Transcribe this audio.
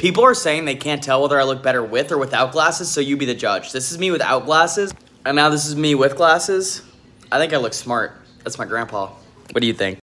People are saying they can't tell whether I look better with or without glasses, so you be the judge. This is me without glasses, and now this is me with glasses. I think I look smart. That's my grandpa. What do you think?